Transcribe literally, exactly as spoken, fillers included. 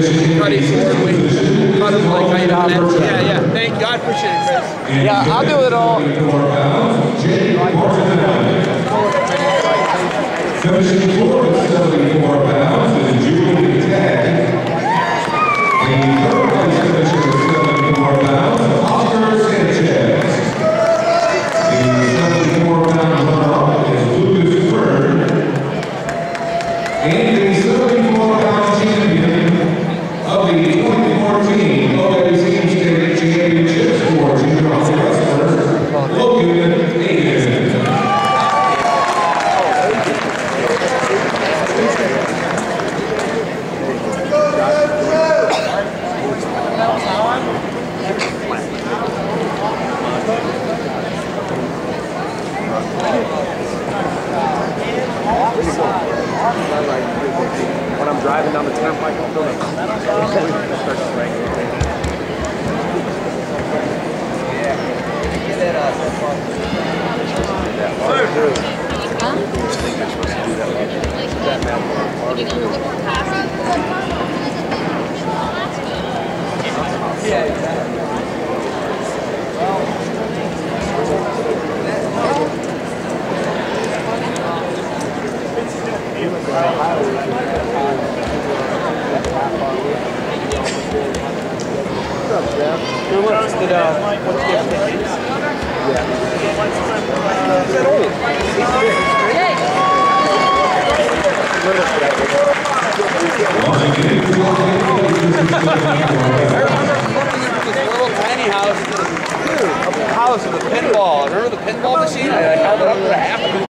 cut it short. We cut him like I done that. Yeah, yeah. Thank you. I appreciate it, Chris. Yeah, I'll do it all. Finishing fourth with seventy-four pounds is Julie Tag. The third place finisher with seventy-four pounds, Oscar Sanchez. The seventy-four pound runner-up is Lucas Bird. And the seventy-four pound champion of the twenty fourteen O A C State Championships for junior wrestlers, Logan Aiken. When I'm driving down the turnpike, I'll feel it. Yeah, exactly. What's up, Jeff? Who looks did uh what's the gift? Yeah. Is that old? Tiny house, a house with a pinball. Remember the pinball machine? I held it up for a half.